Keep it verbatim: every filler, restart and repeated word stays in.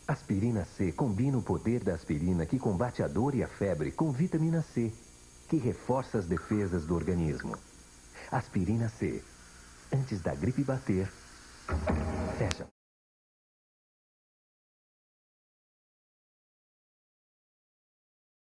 Aspirina C combina o poder da aspirina que combate a dor e a febre com vitamina C, que reforça as defesas do organismo. Aspirina C. Antes da gripe bater, fecha.